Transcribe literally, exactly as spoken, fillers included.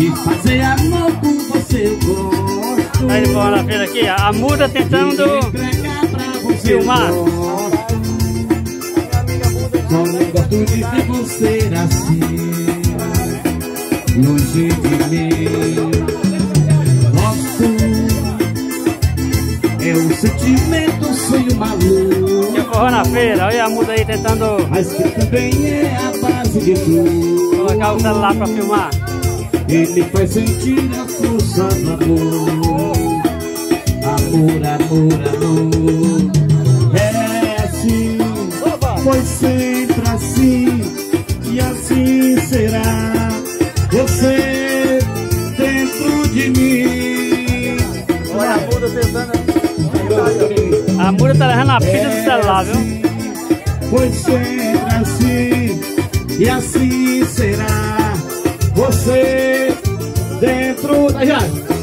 e fazer amor com você eu gosto. Aí ele na feira aqui, a muda tentando filmar. Só não gosto de ver você assim, longe de mim. Gosto, é um sentimento, um sonho maluco. Eu corro na feira, olha a muda aí tentando. Mas que também é a base de tudo. Colocar o celular pra filmar. Ele faz sentir a força do amor. Amor, amor, amor. É assim, foi sempre assim, e assim será. Você dentro de mim. Olha a muda tentando. A muda tá levando a pilha do celular, viu? Foi sempre assim, e assim será. Você dentro da...